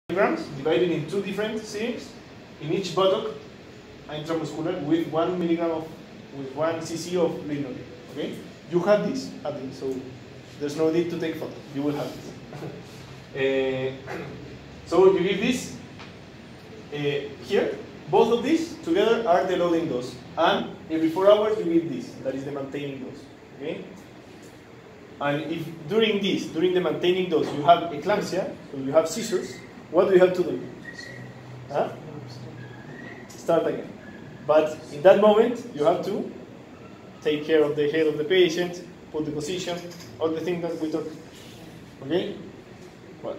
milligrams divided in 2 different series in each buttock intramuscular with 1 milligram of, with 1 cc of linoleukin. Okay, you have this at least, so there's no need to take photo. You will have this. So you give this here. Both of these together are the loading dose, and every 4 hours you give this. That is the maintaining dose. Okay. And if during the maintaining dose, you have eclampsia, so you have seizures, what do you have to do? Huh? Start again. But in that moment, you have to take care of the head of the patient, put the position, all the things that we talked. Okay? Well.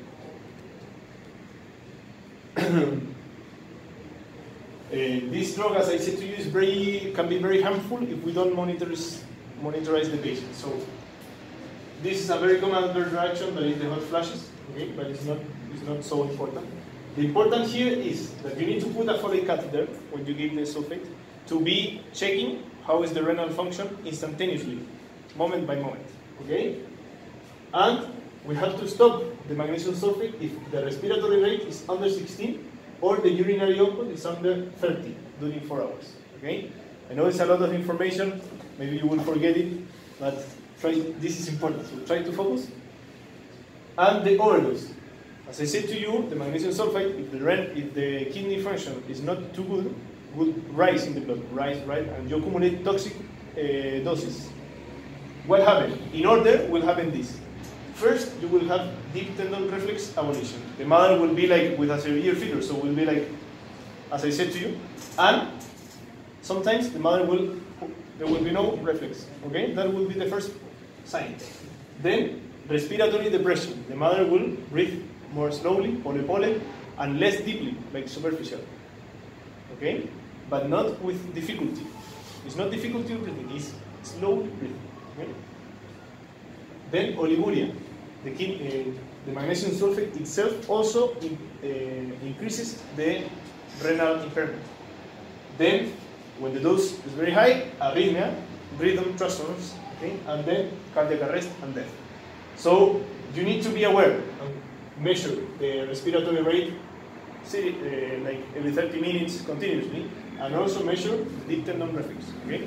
This drug, as I said to you, can be very harmful if we don't monitorize the patient. So this is a very common adverse reaction, that is the hot flashes. Okay, but it's not so important. The important here is that you need to put a Foley catheter when you give the sulfate to be checking how is the renal function instantaneously, moment by moment. Okay, and we have to stop the magnesium sulfate if the respiratory rate is under 16 or the urinary output is under 30 during 4 hours. Okay, I know it's a lot of information. Maybe you will forget it, but this is important. So try to focus. And the overdose. As I said to you, the magnesium sulfate, if the kidney function is not too good, will rise in the blood, right? And you accumulate toxic doses. What happened? In order, will happen this. First, you will have deep tendon reflex abolition. The mother will be like with a severe fever, so will be like, as I said to you, and sometimes there will be no reflex. Okay, that will be the first sign. Then respiratory depression. The mother will breathe more slowly, pole, and less deeply, like superficial. Okay? But not with difficulty. It's not difficulty breathing, it's slow breathing. Okay? Then oliguria. The magnesium sulfate itself also increases the renal impairment. Then, when the dose is very high, arrhythmia, rhythm tremors, okay? And then cardiac arrest and death. So you need to be aware and measure the respiratory rate like every 30 minutes continuously, and also measure deep tendon reflex. Okay?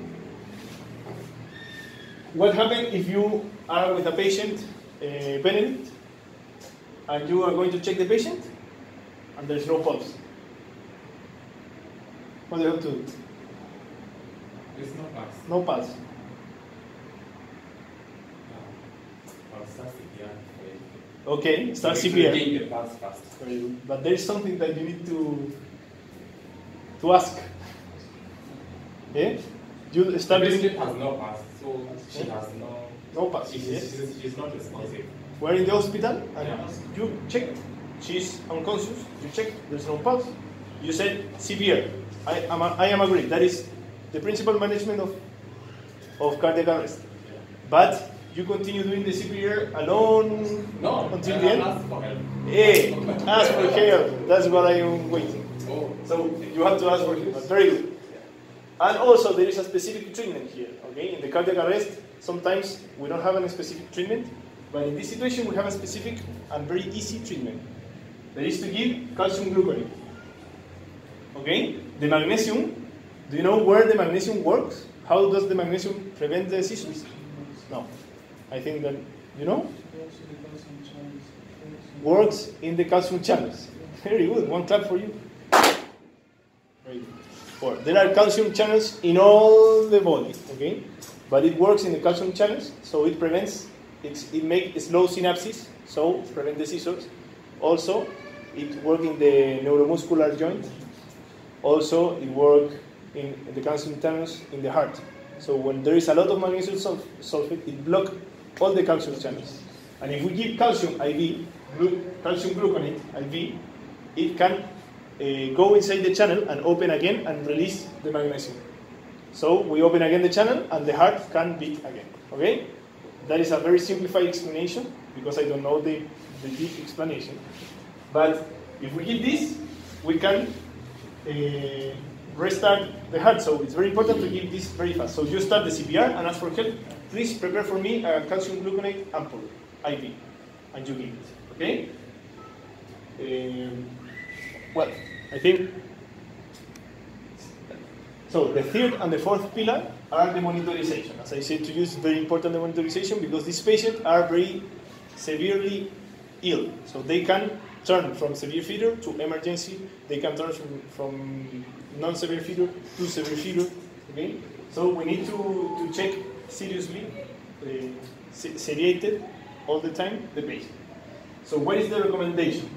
What happens if you are with a patient, Benedict, and you are going to check the patient, and there's no pulse? What do you have to do? There's no pulse. No pulse. Okay, start CPR. The pulse fast. Very good. But there is something that you need to ask. Yeah? You start. The patient has no pulse, so she has no pulse. She's not responsive. We're in the hospital, and Yeah. you check. She's unconscious. You check. There's no pulse. You said CPR. I am agreed. That is the principal management of cardiac arrest. Yeah. But you continue doing the CPR alone until the end? Ask for help. Hey, ask for help. That's what I am waiting. Oh. So you have to ask for help. Very good. And also there is a specific treatment here. Okay, in the cardiac arrest, sometimes we don't have any specific treatment, but in this situation we have a specific and very easy treatment. That is to give calcium gluconate. Okay, the magnesium. Do you know where the magnesium works? How does the magnesium prevent the seizures? No. I think that, you know? Works in the calcium channels. Very good. One clap for you. Very good. Or there are calcium channels in all the body, okay? But it works in the calcium channels, so it prevents, it makes slow synapses, so prevent the seizures. Also, it works in the neuromuscular joint. Also, it works in the calcium channels in the heart. So when there is a lot of magnesium sulfate, it blocks all the calcium channels. And if we give calcium IV, calcium gluconate IV, it can go inside the channel and open again and release the magnesium. So we open again the channel and the heart can beat again. Okay? That is a very simplified explanation because I don't know the deep explanation. But if we give this, we can restart the heart. So it's very important to give this very fast. So you start the CPR and ask for help. Please prepare for me a calcium gluconate ampoule, IV, and you give it. Okay? well, I think, so the third and the fourth pillar are the monitorization. As I said to you, it's very important, the monitorization, because these patients are very severely ill. So they can turn from severe fever to emergency. They can turn from non-severe fever to severe fever. Okay? So we need to check seriously, sedated all the time, the patient. So what is the recommendation?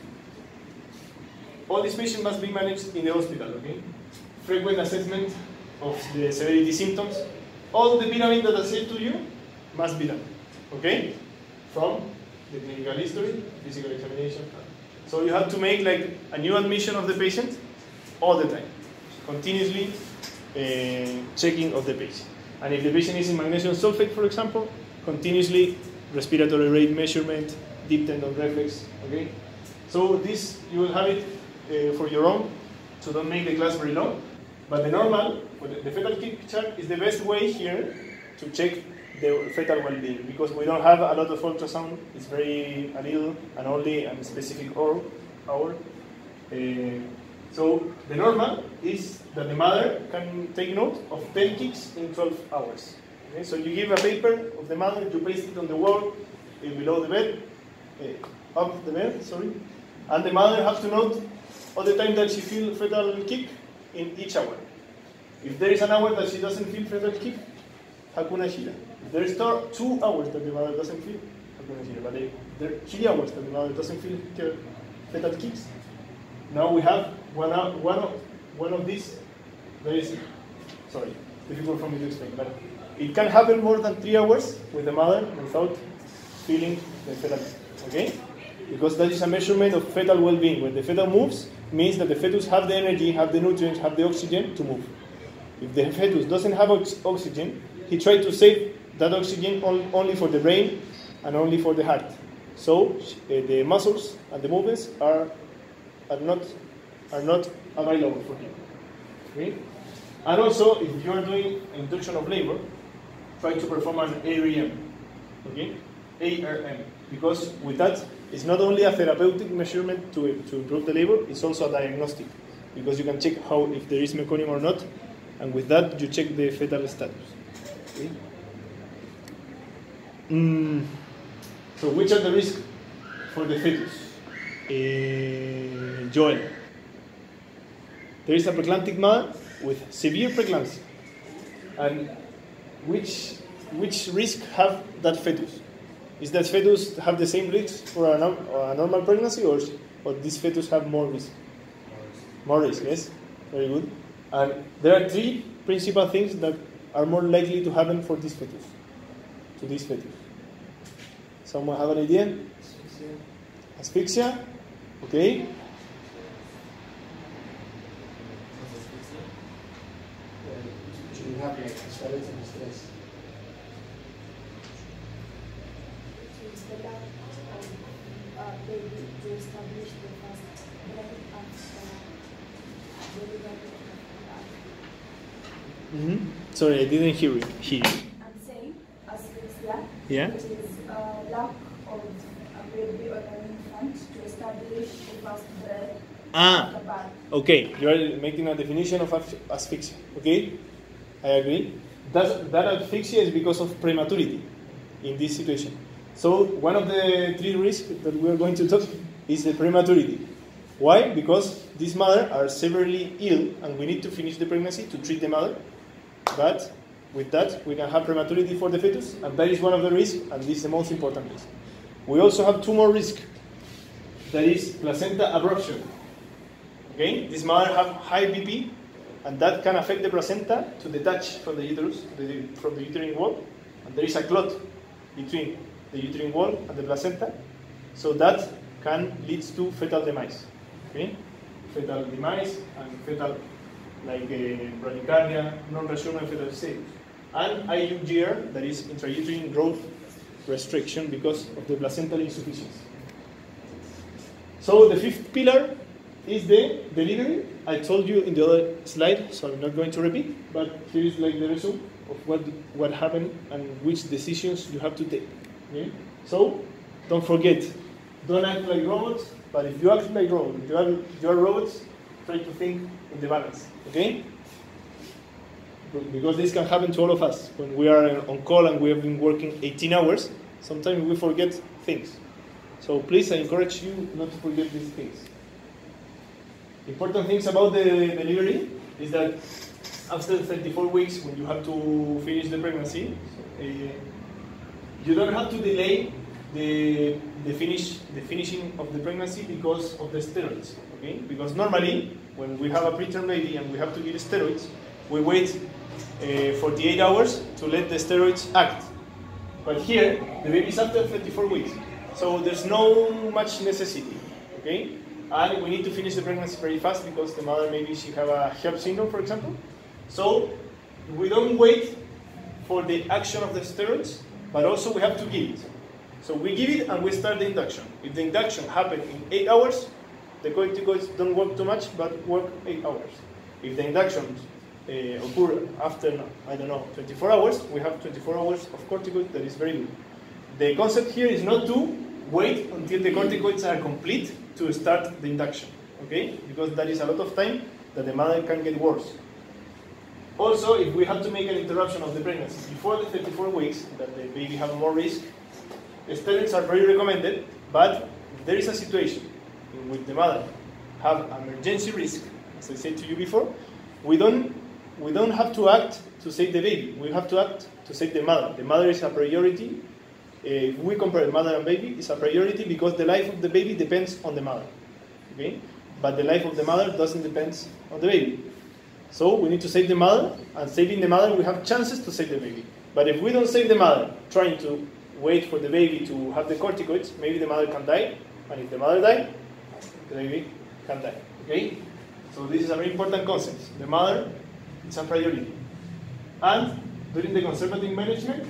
All these patients must be managed in the hospital, okay? Frequent assessment of the severity symptoms. All the pyramid that I said to you must be done, okay? From the clinical history, physical examination. So you have to make like a new admission of the patient all the time, continuously checking of the patient. And if the patient is in magnesium sulfate, for example, continuously respiratory rate measurement, deep tendon reflex, okay? So this, you will have it for your own, so don't make the class very long. But the normal, the fetal kick chart is the best way here to check the fetal well-being, because we don't have a lot of ultrasound. It's very a little and only a specific hour. So the normal is that the mother can take note of 10 kicks in 12 hours. Okay? So you give a paper of the mother, you place it on the wall below the bed, up the bed, sorry, and the mother has to note all the time that she feels fetal kick in each hour. If there is an hour that she doesn't feel fetal kick, Hakuna Shira. If there is 2 hours that the mother doesn't feel, Hakuna Shira. But if there are 3 hours that the mother doesn't feel fetal kicks, now we have one of these that is, sorry, difficult for me to explain, but it can happen more than 3 hours with the mother without feeling the fetal kick, okay? Because that is a measurement of fetal well-being. When the fetal moves, means that the fetus have the energy, have the nutrients, have the oxygen to move. If the fetus doesn't have oxygen, he tries to save that oxygen only for the brain and only for the heart. So the muscles and the movements are not available for him. Okay? And also, if you are doing induction of labor, try to perform an ARM. Okay? ARM. Because with that, it's not only a therapeutic measurement to improve the labor, it's also a diagnostic. Because you can check if there is meconium or not, and with that, you check the fetal status. Okay? So which are the risks for the fetus? Joel. There is a preeclamptic mother with severe preeclampsia. And which risk have that fetus? Is that fetus have the same risk for a normal pregnancy, or this fetus have more risk? More risk, yes. Very good. And there are 3 principal things that are more likely to happen for this fetus, to this fetus. Someone have an idea? Asphyxia. Okay. Should have like skeleton stress. Baby to establish the first brain and Sorry, I didn't hear you. I'm saying asphyxia, Yeah. which is lack of a baby or an infant to establish the first breath of the birth. Okay. You are making a definition of asphyxia. Okay, I agree. That asphyxia is because of prematurity in this situation. So one of the 3 risks that we are going to talk is the prematurity. Why? Because these mothers are severely ill, and we need to finish the pregnancy to treat the mother. But with that, we can have prematurity for the fetus, and that is one of the risks, and this is the most important risk. We also have 2 more risks. That is placenta abruption. Okay, these mothers have high BP, and that can affect the placenta to detach from the uterus, from the uterine wall, and there is a clot between the uterine wall and the placenta, so that can lead to fetal demise. Okay, fetal demise and fetal bradycardia, non-reassuring fetal status, and IUGR, that is intrauterine growth restriction because of the placental insufficiency. So the 5th pillar is the delivery. I told you in the other slide, so I'm not going to repeat, but here is like the resume of what happened and which decisions you have to take. Okay? So don't forget, don't act like robots, but if you act like robots, if you are robots, try to think in the balance, okay? Because this can happen to all of us. When we are on call and we have been working 18 hours, sometimes we forget things. So please, I encourage you not to forget these things. Important things about the delivery is that after 34 weeks, when you have to finish the pregnancy, you don't have to delay the finishing of the pregnancy because of the steroids. Okay? Because normally, when we have a preterm baby and we have to give steroids, we wait 48 hours to let the steroids act. But here, the baby is after 34 weeks, so there's no much necessity. Okay? And we need to finish the pregnancy very fast because the mother, maybe she have a HELLP syndrome, for example. So we don't wait for the action of the steroids, but also we have to give it. So we give it and we start the induction. If the induction happens in 8 hours, the corticoids don't work too much, but work 8 hours. If the induction occur after, I don't know, 24 hours, we have 24 hours of corticoids. That is very good. The concept here is not to wait until the corticoids are complete to start the induction, okay? Because that is a lot of time that the mother can get worse. Also, if we have to make an interruption of the pregnancy before the 34 weeks, that the baby have more risk, steroids are very recommended, but if there is a situation in which the mother have emergency risk, as I said to you before, we don't have to act to save the baby. We have to act to save the mother. The mother is a priority. If we compare mother and baby, it's a priority because the life of the baby depends on the mother. Okay? But the life of the mother doesn't depend on the baby. So we need to save the mother, and saving the mother, we have chances to save the baby. But if we don't save the mother, trying to wait for the baby to have the corticoids, maybe the mother can die, and if the mother dies, the baby can die. Okay? So this is a very important concept. The mother is a priority. And during the conservative management,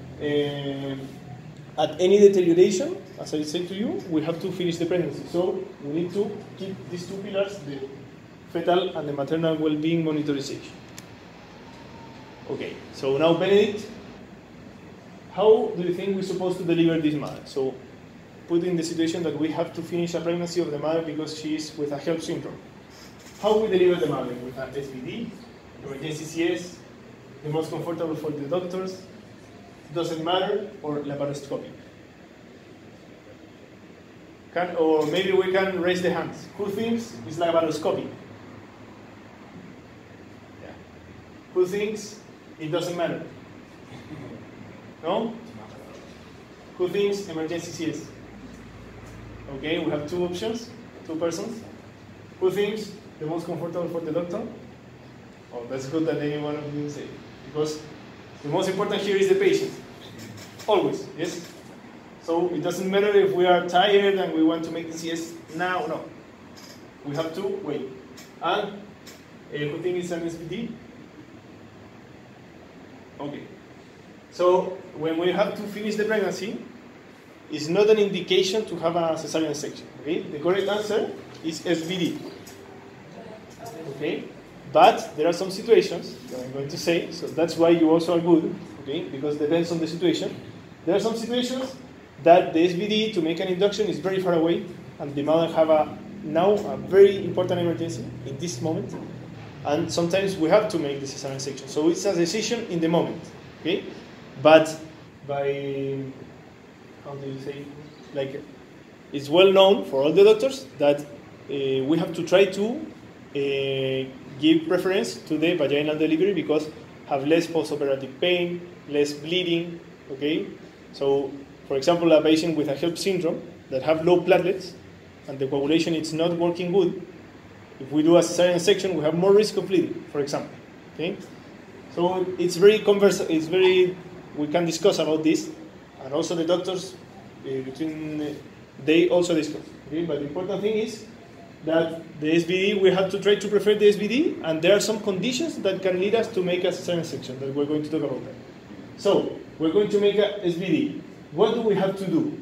at any deterioration, as I said to you, we have to finish the pregnancy. So we need to keep these two pillars, the fetal and the maternal well-being monitorization. Okay, so now Benedict, how do you think we're supposed to deliver this mother? So put in the situation that we have to finish a pregnancy of the mother because she is with a HELLP syndrome. How we deliver the mother? With an SVD, emergency CS, the most comfortable for the doctors, doesn't matter, or laparoscopic. Or maybe we can raise the hands. Who thinks it's laparoscopic? Yeah. Who thinks it doesn't matter? No? Who thinks emergency CS? Okay, we have two options, two persons. Who thinks the most comfortable for the doctor? Oh, that's good that any one of you say. Because the most important here is the patient. Always, yes? So it doesn't matter if we are tired and we want to make the CS now, no. We have to wait. And who thinks it's an SVD? Okay. So when we have to finish the pregnancy, it's not an indication to have a cesarean section. Okay? The correct answer is SVD. Okay? But there are some situations that I'm going to say, so that's why you also are good, okay? Because it depends on the situation. There are some situations that the SVD to make an induction is very far away, and the mother have now a very important emergency in this moment, and sometimes we have to make the cesarean section. So it's a decision in the moment, okay? But by, how do you say, like, it's well known for all the doctors that we have to try to give preference to the vaginal delivery because have less postoperative pain, less bleeding, okay? So, for example, a patient with a HELLP syndrome that have low platelets and the coagulation is not working good, if we do a cesarean section, we have more risk of bleeding, for example, okay? So it's very we can discuss about this, and also the doctors, they also discuss, okay? But the important thing is that the SVD, we have to try to prefer the SVD, and there are some conditions that can lead us to make a cesarean section that we're going to talk about that. So, we're going to make a SVD. What do we have to do?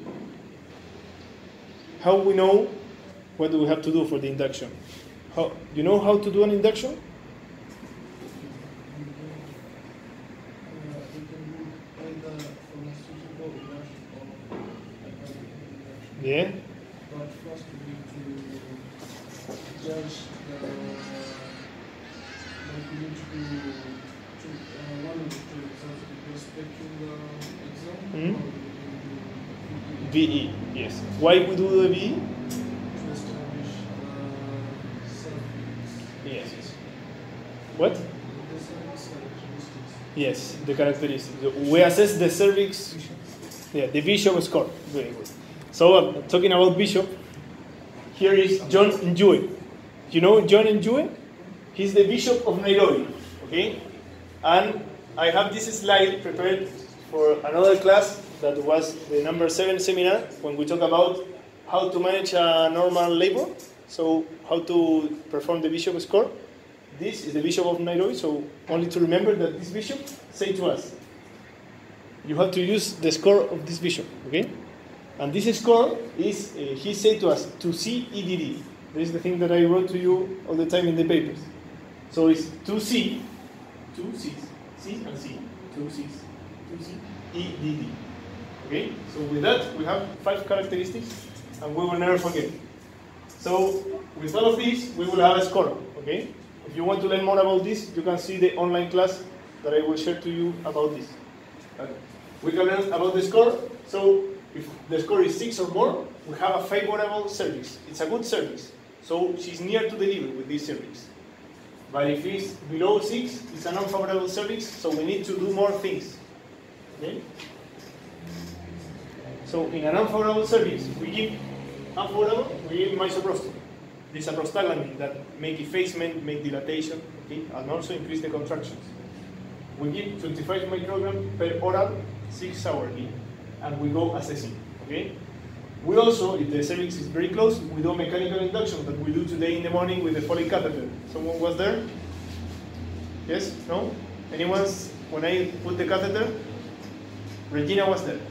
How we know what do we have to do for the induction? You know how to do an induction? We can do either pharmaceutical induction or Yeah? but first we need judge like we need to do one of the two exams because taking the exam Hmm? or VE, yes. Why we do the VE? to establish service. Yes. What? The service characteristics. Yes, the characteristics. We assess the cervix, yeah, the Bishop score. Very good. So, talking about Bishop, here is John Njue. You know John Njue? He's the Bishop of Nairobi, okay? And I have this slide prepared for another class that was the number 7 seminar when we talk about how to manage a normal labor, so how to perform the Bishop score. This is the Bishop of Nairobi, so only to remember that this Bishop say to us, you have to use the score of this Bishop, okay? And this score is, he said to us, to CEDD. This is the thing that I wrote to you all the time in the papers. So it's 2C, 2 C's, C and C, 2 C's, 2C, EDD. Okay? So with that, we have 5 characteristics, and we will never forget. So with all of these, we will have a score. Okay? If you want to learn more about this, you can see the online class that I will share to you about this. We can learn about the score. So if the score is 6 or more, we have a favorable cervix. It's a good cervix. So she's near to deliver with this cervix. But if it's below 6, it's an unfavorable cervix, so we need to do more things. Okay? So in an unfavorable cervix, we give misoprostol. This is a prostaglandin that make effacement, make dilatation, okay, and also increase the contractions. We give 25 micrograms per oral, 6 hourly, and we go assessing. Okay? We also, if the cervix is very close, we do mechanical induction that we do today in the morning with the Foley catheter. Someone was there? Yes? No? Anyone's, when I put the catheter? Regina was there.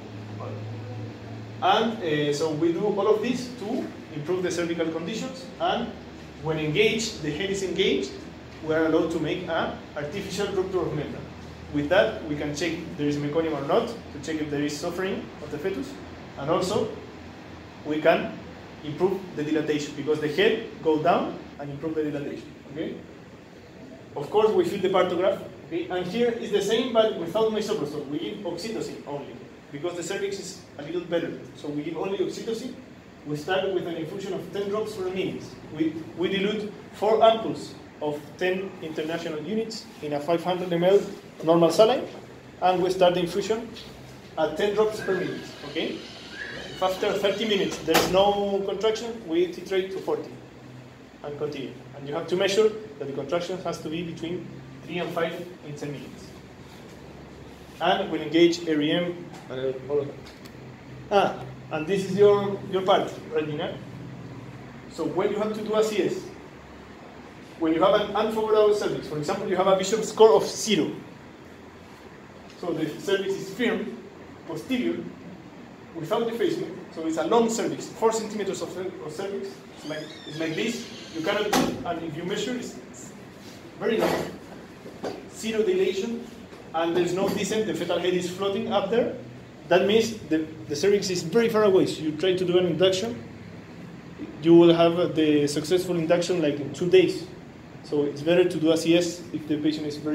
And so we do all of this to improve the cervical conditions, and when engaged, the head is engaged, we are allowed to make an artificial rupture of membrane. With that, we can check if there is meconium or not, to check if there is suffering of the fetus, and also we can improve the dilatation, because the head goes down and improve the dilatation. Okay? Of course, we feel the partograph, okay? And here is the same, but without misoprostol. We give oxytocin only, because the cervix is a little better. So we give only oxytocin. We start with an infusion of 10 drops per minute. We dilute 4 ampoules of 10 international units in a 500 ml normal saline, and we start the infusion at 10 drops per minute. Okay? If after 30 minutes there's no contraction, we titrate to 40 and continue. And you have to measure that the contraction has to be between 3 and 5 in 10 minutes. And we'll engage REM and all of that. And this is your part, Regina. So when you have to do a CS, when you have an unfavorable cervix, for example, you have a Bishop score of 0. So the cervix is firm, posterior, without defacement. So it's a long cervix, 4 centimeters of cervix. It's like this. You cannot, and if you measure, it's very long. 0 dilation, and there's no descent. The fetal head is floating up there. That means the cervix is very far away. So you try to do an induction, you will have the successful induction like in 2 days. So it's better to do a CS if the patient is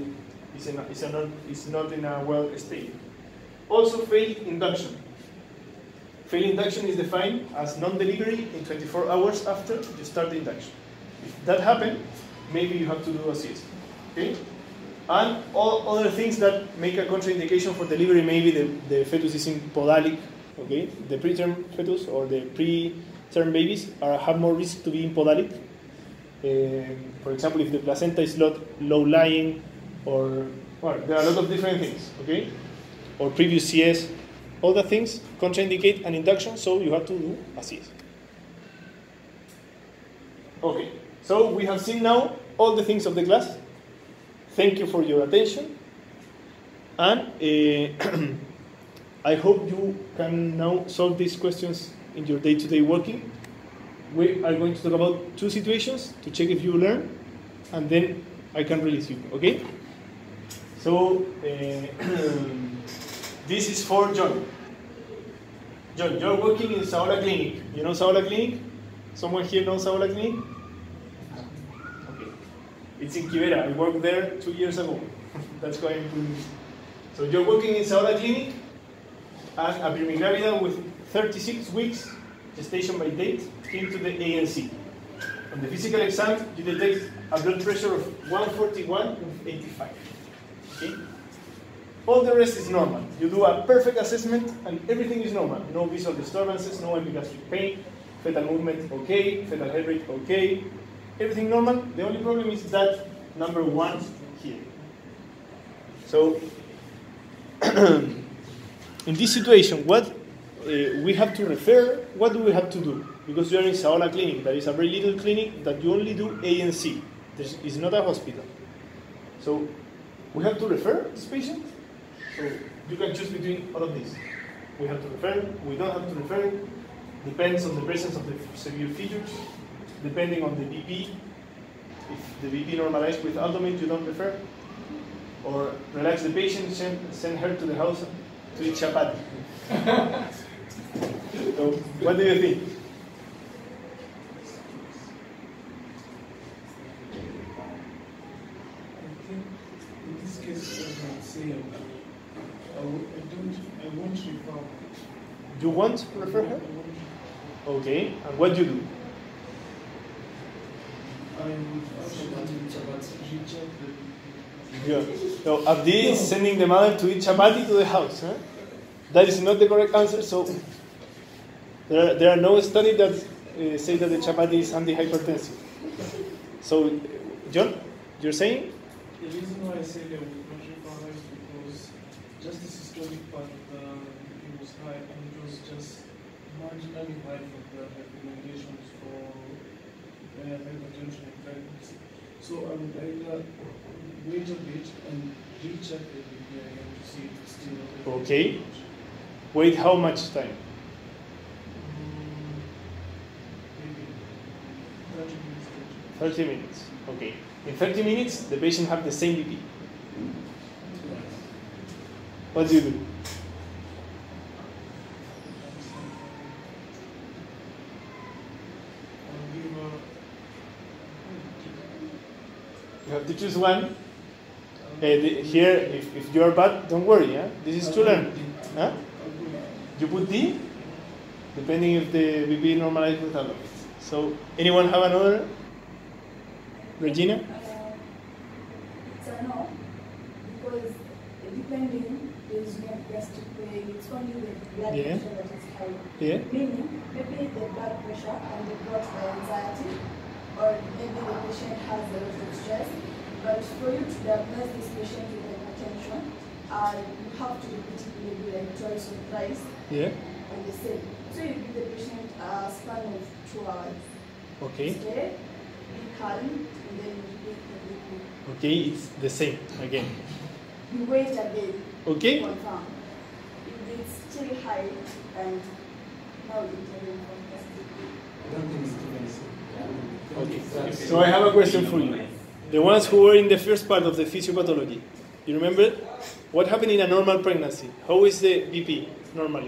not in a well state. Also, failed induction. Failed induction is defined as non-delivery in 24 hours after you start the induction. If that happens, maybe you have to do a CS. Okay? And all other things that make a contraindication for delivery, maybe the fetus is in podalic, okay? The preterm fetus or the preterm babies have more risk to be in podalic. For example, if the placenta is low-lying, or well, there are a lot of different things, okay? Or previous CS, all the things contraindicate an induction, so you have to do a CS. Okay, so we have seen now all the things of the class. Thank you for your attention, and I hope you can now solve these questions in your day-to-day working. We are going to talk about 2 situations to check if you learn, and then I can release you, okay? So, this is for John. John, you're working in Saola Clinic. You know Saola Clinic? Someone here knows Aula Clinic? Okay. It's in Quivera. I worked there 2 years ago. That's why I'm doing this. So you're working in Saola Clinic, and a primigravida with 36 weeks gestation by date came to the ANC. On the physical exam, you detect a blood pressure of 141/85. Okay? All the rest is normal. You do a perfect assessment, and everything is normal. No visual disturbances, no epigastric pain, fetal movement okay, fetal heart rate okay, everything normal. The only problem is that number 1 here. So, in this situation, what we have to refer, what do we have to do? Because you are in Saola Clinic, that is a very little clinic that you only do ANC. It's not a hospital. So, we have to refer this patient. So, you can choose between all of these. We have to refer, we don't have to refer. Depends on the presence of the severe features, depending on the BP. If the BP normalized with Aldomate, you don't refer. Or relax the patient, send her to the house to eat chapati. So, what do you think? I think in this case, I can say I won't refer. You want to refer her? Okay, and what do you do? I would actually reject the. Yeah. So Abdi is sending the mother to eat chapati to the house. Huh? That is not the correct answer. So there are no studies that say that the chapati is antihypertensive. So, John, you're saying? The reason why I say that we would not refer is because just the systolic part of the BP was high, and it was just marginally high for the recommendations for hypertension in pregnancy. So I would either wait a bit and recheck the BP again to see if it's still Okay. Wait how much time? Maybe 30 minutes. 30 minutes. Okay. In 30 minutes, the patient have the same BP. What do you do? I'll give You have to choose one. Here, if you are bad, don't worry. Yeah? This is to learn. Huh? You put D, depending if the BP normalized with Aldomate. So, anyone have another? Regina? It's a no, because depending, there's no gastric pain, it's only the blood Yeah. pressure that is high. Yeah. Meaning, maybe the blood pressure and the brought by anxiety, or maybe the patient has a lot of stress. But for you to diagnose this patient with hypertension, you have to repeat it maybe like twice or thrice Yeah. on the same. So you give the patient a span of 2 hours. Okay. Stay, be calm, and then you repeat the BP. Okay, it's the same again. You wait again. Okay? Confirm. If it's still high, and now you intervene for gastric. I don't think it's too many. Okay. So I have a question for you. The ones who were in the first part of the physiopathology, you remember? What happened in a normal pregnancy? How is the BP normally?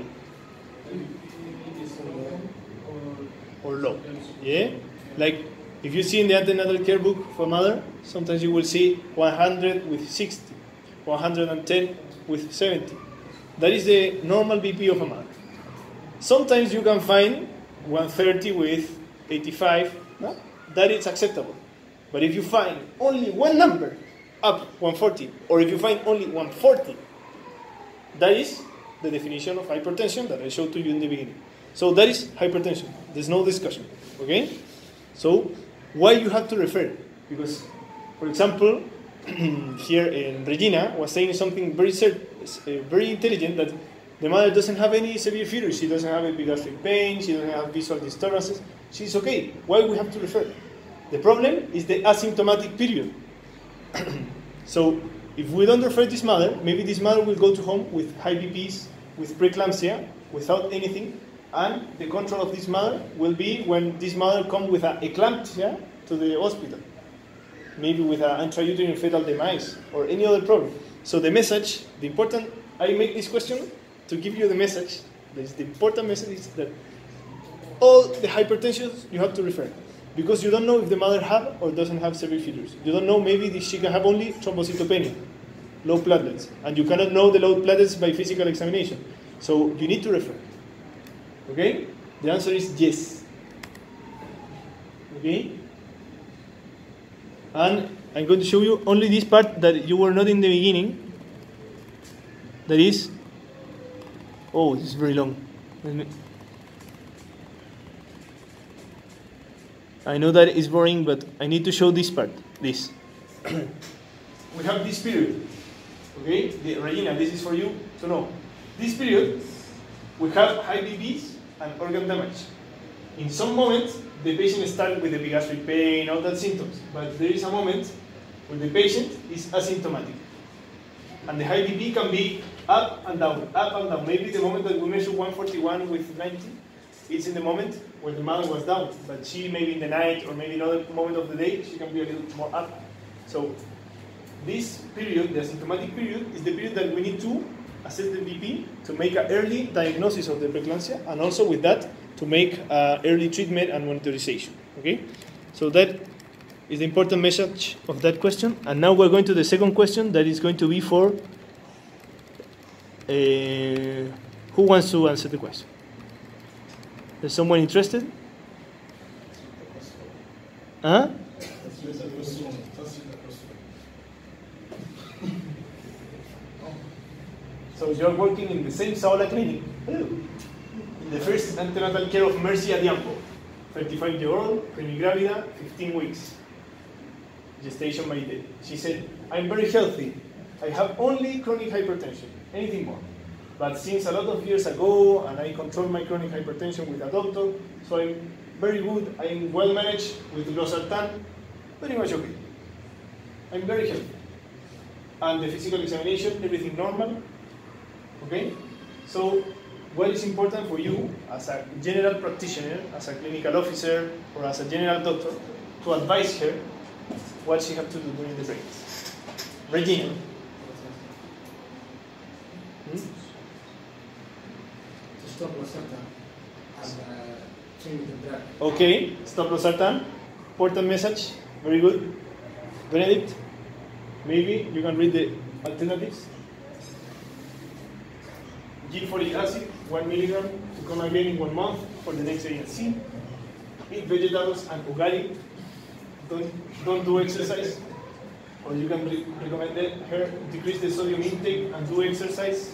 Or low? Yeah? Like, if you see in the antenatal care book for mother, sometimes you will see 100 with 60, 110 with 70. That is the normal BP of a mother. Sometimes you can find 130 with 85, no? That is acceptable. But if you find only one number, up 140, or if you find only 140, that is the definition of hypertension that I showed to you in the beginning. So that is hypertension. There's no discussion. Okay? So why you have to refer? Because, for example, here Regina was saying something very intelligent, that the mother doesn't have any severe features. She doesn't have epigastric pain. She doesn't have visual disturbances. She's okay. Why we have to refer? The problem is the asymptomatic period. So if we don't refer this mother, maybe this mother will go to home with high BPs, with preeclampsia, without anything, and the control of this mother will be when this mother comes with an eclampsia to the hospital, maybe with an intrauterine fetal demise or any other problem. So the message, the important, I make this question to give you the message. The important message is that all the hypertensions you have to refer, because you don't know if the mother have or doesn't have severe features. You don't know, maybe she can have only thrombocytopenia, low platelets, and you cannot know the low platelets by physical examination. So you need to refer. Okay? The answer is yes. Okay? And I'm going to show you only this part that you were not in the beginning. That is, oh, this is very long. I know that it's boring, but I need to show this part. This. We have this period. Okay, Regina, this is for you to know. This period, we have high BPs and organ damage. In some moments, the patient started with the gastric pain, all that symptoms, but there is a moment when the patient is asymptomatic. And the high BP can be up and down, up and down. Maybe the moment that we measure 141 with 90, it's in the moment where the mother was down, but she maybe in the night or maybe another moment of the day, she can be a little more up. So this period, the asymptomatic period, is the period that we need to assess the BP to make an early diagnosis of the preeclampsia, and also with that to make early treatment and monitorization. Okay, so that is the important message of that question. And now we're going to the second question that is going to be for who wants to answer the question? Is someone interested? Huh? So you're working in the same Saola clinic. In the first antenatal care of Mercy Adiampo. 35-year-old, primigravida, 15 weeks. Gestation by day. She said, I'm very healthy. I have only chronic hypertension, anything more. But since a lot of years ago, and I control my chronic hypertension with a doctor, so I'm very good, I'm well managed with losartan, very much okay. I'm very healthy. And the physical examination, everything normal. Okay? So, what is important for you as a general practitioner, as a clinical officer, or as a general doctor, to advise her what she has to do during the pregnancy? Regina. To stop losartan and change the drug. Okay, stop losartan. Important message. Very good. Benedict, maybe you can read the alternatives. Give folic acid, 1 milligram, to come again in 1 month for the next ANC. Eat vegetables and ugali. Don't do exercise. Or you can recommend her decrease the sodium intake and do exercise.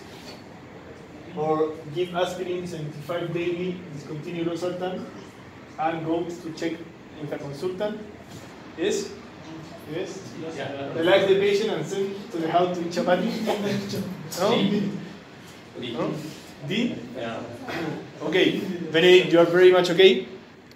Or give aspirin 75 daily, discontinue losartan, and go to check with a consultant. Yes? Yes? Yeah. Relax the patient and send to the house to eat chapati. No? No? D? Yeah. Okay. Benedict, you are very much okay?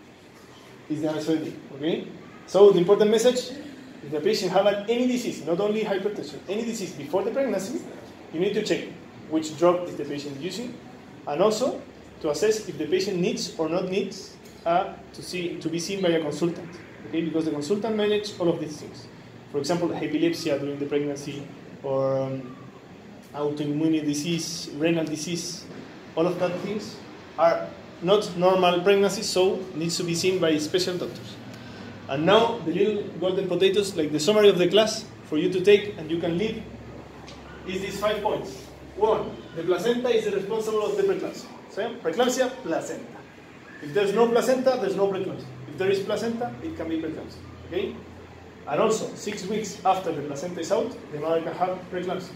Is the answer D. Okay? So the important message, if the patient have any disease, not only hypertension, any disease before the pregnancy, you need to check which drug is the patient using, and also to assess if the patient needs or not needs to be seen by a consultant. Okay? Because the consultant manages all of these things. For example, epilepsy during the pregnancy, or autoimmune disease, renal disease, all of that things are not normal pregnancies, so needs to be seen by special doctors. And now the little golden potatoes, like the summary of the class for you to take and you can leave, is these 5 points. 1, the placenta is the responsible of the preeclampsia. So, preeclampsia, placenta. If there's no placenta, there's no preeclampsia. If there is placenta, it can be preeclampsia. Okay? And also, 6 weeks after the placenta is out, the mother can have preeclampsia.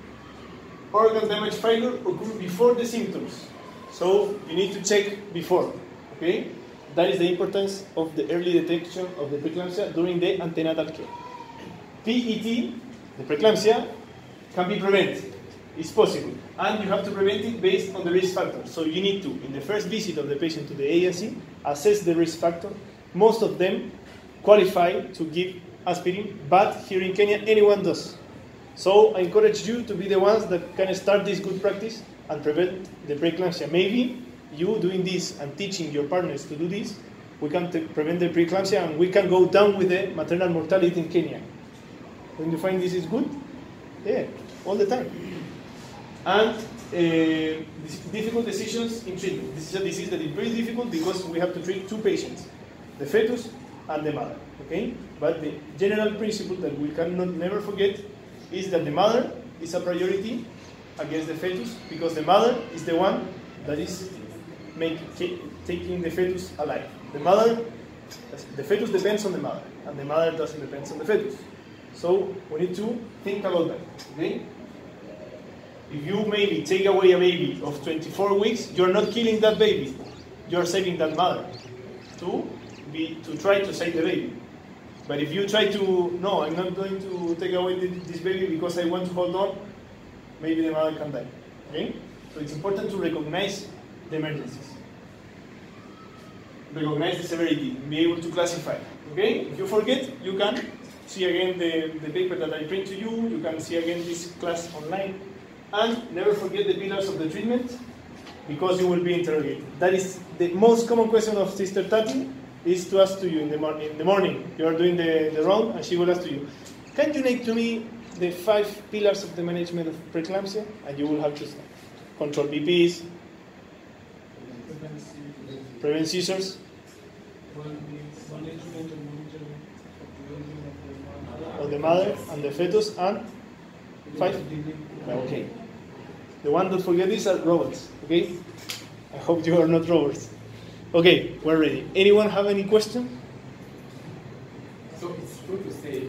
Organ damage failure occurs before the symptoms. So you need to check before. Okay? That is the importance of the early detection of the preeclampsia during the antenatal care. PET, the preeclampsia, can be prevented. It's possible. And you have to prevent it based on the risk factors. So you need to, in the first visit of the patient to the ANC, assess the risk factor. Most of them qualify to give aspirin, but here in Kenya, anyone does. So I encourage you to be the ones that can start this good practice and prevent the preeclampsia. Maybe you doing this and teaching your partners to do this, we can prevent the preeclampsia and we can go down with the maternal mortality in Kenya. Don't you find this is good? Yeah, all the time. And difficult decisions in treatment. This is a disease that is very difficult because we have to treat two patients, the fetus and the mother. Okay? But the general principle that we cannot never forget is that the mother is a priority against the fetus because the mother is the one that is taking the fetus alive. The fetus depends on the mother, and the mother doesn't depend on the fetus. So we need to think about that. Okay? If you maybe take away a baby of 24 weeks, you're not killing that baby. You're saving that mother to try to save the baby. But if you try to, no, I'm not going to take away this baby because I want to hold on, maybe the mother can die. Okay? So it's important to recognize the emergencies. Recognize the severity, be able to classify. Okay? If you forget, you can see again the paper that I print to you, you can see again this class online, and never forget the pillars of the treatment because you will be interrogated. That is the most common question of Sister Tati, is to ask to you in the morning. You are doing the round, and she will ask to you, can you name to me the 5 pillars of the management of preeclampsia? And you will have to control BPs, prevent seizures, management and monitoring of the mother and the fetus, and 5? Okay. The one that forget these are robots, okay? I hope you are not robots. Okay, we're ready. Anyone have any question? So it's true to say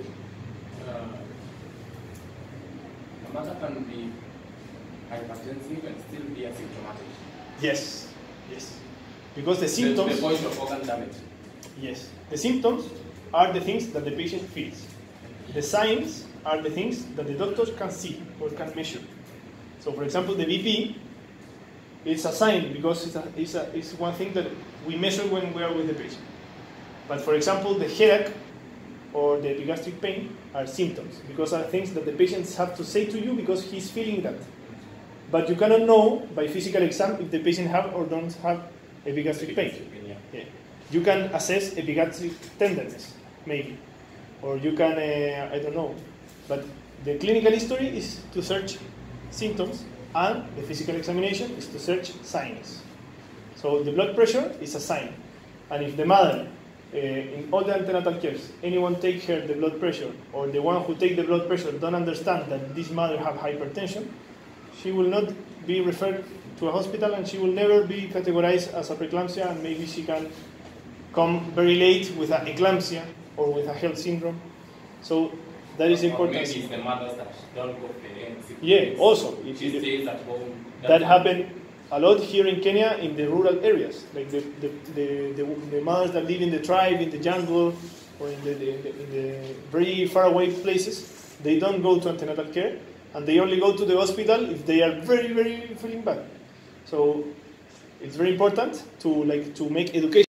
a mother can be hypertensive and still be asymptomatic. Yes, yes. Because the symptoms... The point of organ damage. Yes. The symptoms are the things that the patient feels. The signs are the things that the doctors can see or can measure. So for example, the BP, it's a sign because it's one thing that we measure when we are with the patient. But for example, the headache or the epigastric pain are symptoms because are things that the patients have to say to you because he's feeling that. But you cannot know by physical exam if the patient have or don't have epigastric pain. Yeah. You can assess epigastric tenderness, maybe. Or you can, I don't know. But the clinical history is to search symptoms, and the physical examination is to search signs. So the blood pressure is a sign. And if the mother, in all the antenatal cares, anyone take her the blood pressure, or the one who take the blood pressure don't understand that this mother have hypertension, she will not be referred to a hospital and she will never be categorized as a preeclampsia, and maybe she can come very late with an eclampsia or with a health syndrome. So that is important. Maybe it's the mothers that don't go playing. Yeah, also. She stays at home. That happened a lot here in Kenya in the rural areas. Like the mothers that live in the tribe, in the jungle, or in the very far away places, they don't go to antenatal care, and they only go to the hospital if they are very, very feeling bad. So it's very important to make education